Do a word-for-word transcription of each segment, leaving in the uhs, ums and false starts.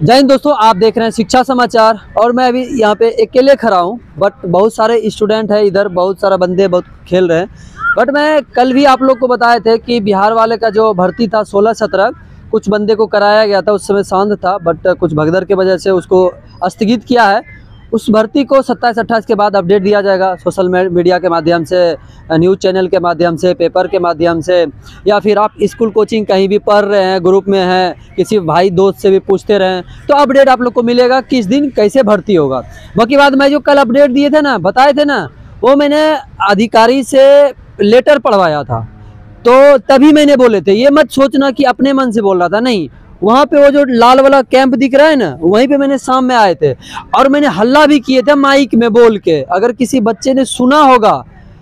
जय हिंद दोस्तों, आप देख रहे हैं शिक्षा समाचार और मैं अभी यहाँ पे अकेले खड़ा हूँ। बट बहुत सारे स्टूडेंट हैं इधर, बहुत सारा बंदे बहुत खेल रहे हैं। बट मैं कल भी आप लोग को बताए थे कि बिहार वाले का जो भर्ती था सोलह सत्रह कुछ बंदे को कराया गया था, उस समय शांत था, बट कुछ भगदड़ की वजह से उसको स्थगित किया है। उस भर्ती को सत्ताईस अट्ठाईस के बाद अपडेट दिया जाएगा सोशल मीडिया के माध्यम से, न्यूज़ चैनल के माध्यम से, पेपर के माध्यम से, या फिर आप स्कूल कोचिंग कहीं भी पढ़ रहे हैं, ग्रुप में हैं, किसी भाई दोस्त से भी पूछते रहें तो अपडेट आप लोग को मिलेगा किस दिन कैसे भर्ती होगा। बाकी बात मैं जो कल अपडेट दिए थे ना, बताए थे ना, वो मैंने अधिकारी से लेटर पढ़वाया था, तो तभी मैंने बोले थे। ये मत सोचना कि अपने मन से बोल रहा था, नहीं। वहाँ पे वो जो लाल वाला कैंप दिख रहा है ना, वहीं पे मैंने शाम में आए थे और मैंने हल्ला भी किए थे माइक में बोल के। अगर किसी बच्चे ने सुना होगा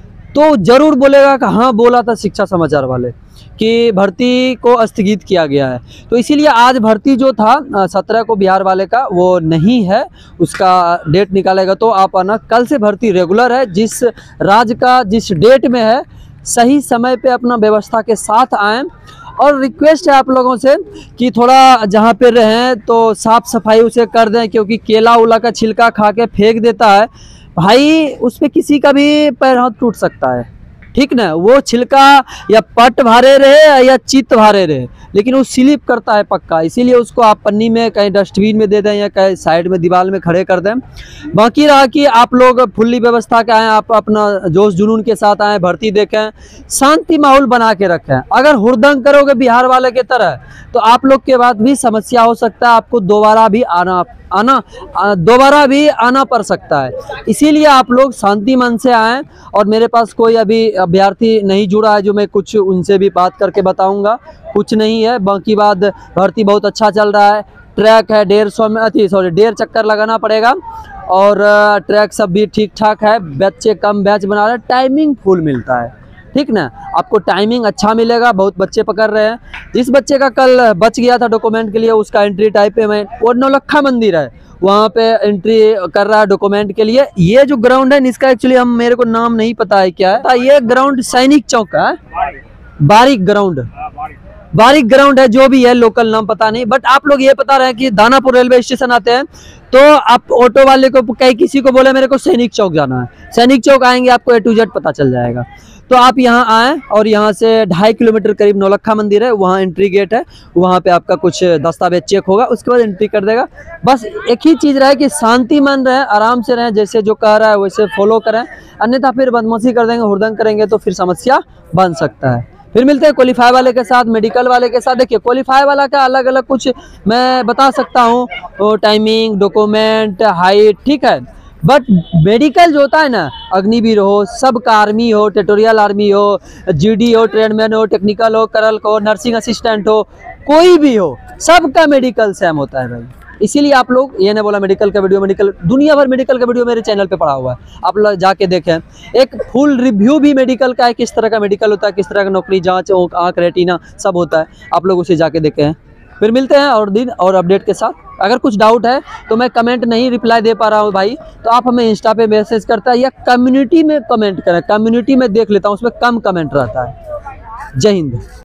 तो जरूर बोलेगा कि हाँ बोला था शिक्षा समाचार वाले कि भर्ती को स्थगित किया गया है। तो इसीलिए आज भर्ती जो था सत्रह को बिहार वाले का वो नहीं है, उसका डेट निकालेगा। तो आप आना, कल से भर्ती रेगुलर है। जिस राज्य का जिस डेट में है सही समय पे अपना व्यवस्था के साथ आएँ। और रिक्वेस्ट है आप लोगों से कि थोड़ा जहाँ पे रहें तो साफ़ सफाई उसे कर दें, क्योंकि केला उला का छिलका खा के फेंक देता है भाई, उस पर किसी का भी पैर हाथ टूट सकता है, ठीक ना। वो छिलका या पट भारे रहे या चित्त भारे रहे, लेकिन वो स्लिप करता है पक्का। इसीलिए उसको आप पन्नी में कहीं डस्टबिन में दे दें या कहीं साइड में दीवार में खड़े कर दें। बाकी रहा कि आप लोग फुल्ली व्यवस्था के आएँ, आप अपना जोश जुनून के साथ आएँ, भर्ती देखें, शांति माहौल बना के रखें। अगर हुड़दंग करोगे बिहार वाले की तरह तो आप लोग के बाद भी समस्या हो सकता है, आपको दोबारा भी आना आना दोबारा भी आना पड़ सकता है। इसीलिए आप लोग शांति मन से आएँ। और मेरे पास कोई अभी अभ्यर्थी नहीं जुड़ा है जो मैं कुछ उनसे भी बात करके बताऊंगा, कुछ नहीं है। बाकी बात भर्ती बहुत अच्छा चल रहा है। ट्रैक है डेढ़ सौ में अति सॉरी डेढ़ चक्कर लगाना पड़ेगा और ट्रैक सब भी ठीक ठाक है। बच्चे कम बैच बना रहे हैं, टाइमिंग फुल मिलता है, ठीक ना। आपको टाइमिंग अच्छा मिलेगा, बहुत बच्चे पकड़ रहे हैं। जिस बच्चे का कल बच गया था डॉक्यूमेंट के लिए, उसका एंट्री टाइप पे मैं वो नौलखा मंदिर है वहाँ पे एंट्री कर रहा है डॉक्यूमेंट के लिए। ये जो ग्राउंड है इसका एक्चुअली हम मेरे को नाम नहीं पता है क्या है। ये ग्राउंड सैनिक चौक का है, बारिक ग्राउंड बारिक ग्राउंड है, जो भी है लोकल नाम पता नहीं। बट आप लोग ये पता रहे कि दानापुर रेलवे स्टेशन आते हैं तो आप ऑटो वाले को कहीं किसी को बोले मेरे को सैनिक चौक जाना है, सैनिक चौक आएंगे, आपको ए टू जेड पता चल जाएगा। तो आप यहाँ आएँ और यहाँ से ढाई किलोमीटर करीब नौलखा मंदिर है, वहाँ एंट्री गेट है, वहाँ पे आपका कुछ दस्तावेज चेक होगा, उसके बाद एंट्री कर देगा। बस एक ही चीज़ रहे कि शांति मन रहे, आराम से रहें, जैसे जो कह रहा है वैसे फॉलो करें, अन्यथा फिर बदमाशी कर देंगे, हुड़दंग करेंगे तो फिर समस्या बन सकता है। फिर मिलते हैं क्वालिफाई वाले के साथ, मेडिकल वाले के साथ। देखिए क्वालिफाई वाला का अलग अलग कुछ मैं बता सकता हूँ, टाइमिंग, डॉक्यूमेंट, हाइट, ठीक है। बट मेडिकल जो होता है ना, अग्निवीर हो, सब का आर्मी हो, टेरिटोरियल आर्मी हो, जीडी हो, ट्रेडमैन हो, टेक्निकल हो, करल हो, नर्सिंग असिस्टेंट हो, कोई भी हो, सबका मेडिकल सेम होता है भाई। इसीलिए आप लोग, ये नहीं बोला मेडिकल का वीडियो, मेडिकल दुनिया भर मेडिकल का वीडियो मेरे चैनल पे पड़ा हुआ है, आप लोग जाके देखें। एक फुल रिव्यू भी मेडिकल का है, किस तरह का मेडिकल होता है, किस तरह का नौकरी, जांच, आँख, रेटिना सब होता है, आप लोग उसे जाके देखें। फिर मिलते हैं और दिन और अपडेट के साथ। अगर कुछ डाउट है तो मैं कमेंट नहीं रिप्लाई दे पा रहा हूँ भाई, तो आप हमें इंस्टा पे मैसेज करता है या कम्युनिटी में कमेंट करें, कम्युनिटी में देख लेता हूँ, उसमें कम कमेंट रहता है। जय हिंद।